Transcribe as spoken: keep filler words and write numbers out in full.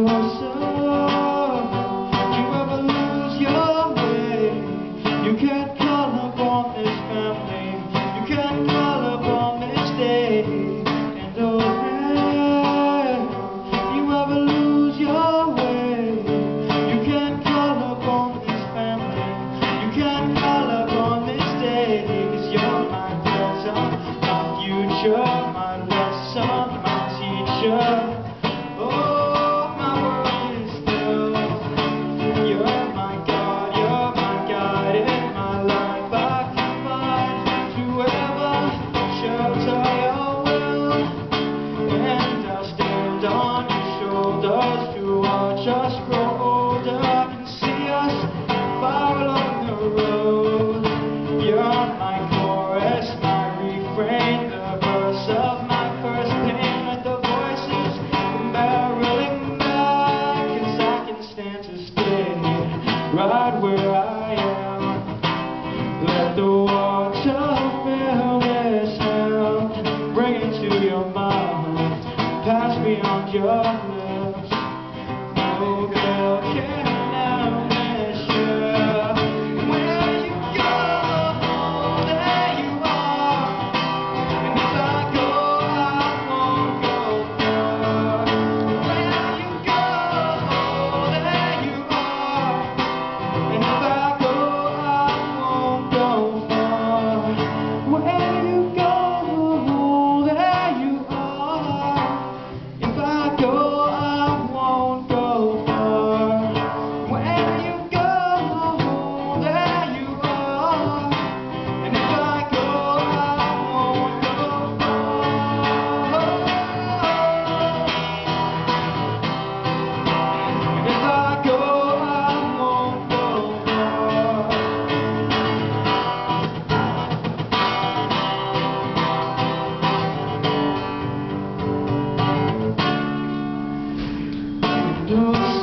yourself. You ever lose your way? You can't call upon this family. You can't call upon this day. And oh, man, you ever lose your way? You can't call upon this family. You can't call upon this day. 'Cause you're my present, my future, my lesson, my teacher. Just grow older, I can see us far along the road. You're my chorus, my refrain, the verse of my first pain. Let the voices come barreling back, 'cause I can stand to stay right where I am. Let the water fill this hand, bring it to your mind, pass beyond your lips. No girl can now measure. Where you go, there you are. And if I go, I won't go far. Where you go, there you are. And if I go, I won't go far. Where you go, there you are. If I go, do